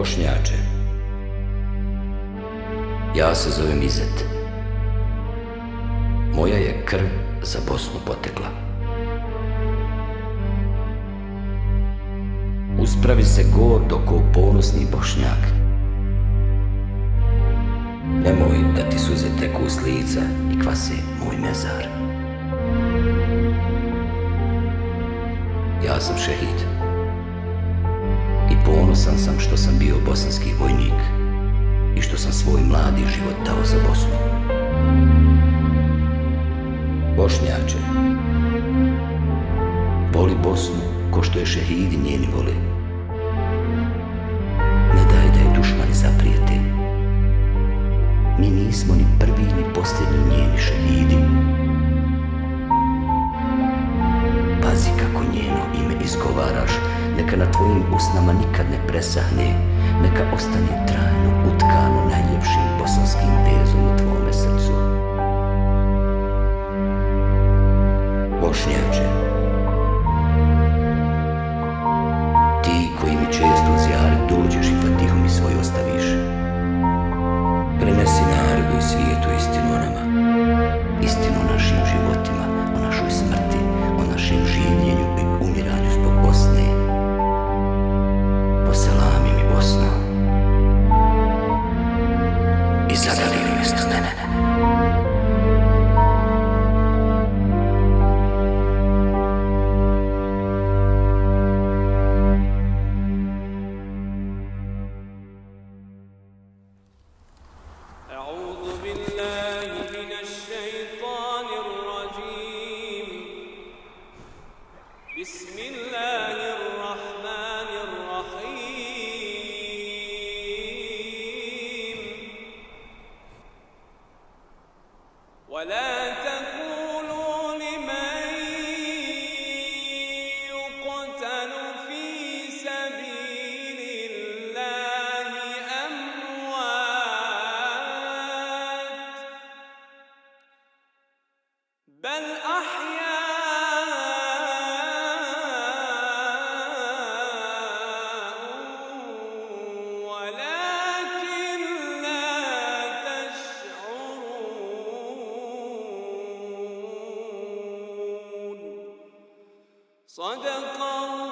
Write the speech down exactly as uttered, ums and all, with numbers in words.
Bošnjače, ja se zovem Izet. Moja je krv za Bosnu potekla. Uspravi se gordo ko ponosni Bošnjak. Nemoj da ti suze teku s lica i kvase moj mezar. Ja sam šehid i ponosan sam što sam bio bosanski vojnik i što sam svoj mladi život dao za Bosnu. Bošnjače, voli Bosnu ko što je šehidi njeni vole. Ne daj da je dušmani zaprijete. Mi nismo ni prvi ni posljednji njeni šehidi. Pazi kako njeno ime izgovaraš, neka na tvojim usnama nikad ne presahne, neka ostane trajno utkano najljepšim bosanskim vezom u tvome srcu. Bošnjače, ti koji mi često u zijaret dođeš i fatihu mi svoj ostaviš, prenesi narodu i svijetu istinu o nama, istinu o našim životima, o našoj smrti, o našem življenju i umiranju zbog Bosne. Poselami mi Bosno i zadavi mi mjesto mene. بسم الله الرحمن الرحيم ولا تقولوا لمن يقتل في سبيل الله أموات بل أحياء صدق الله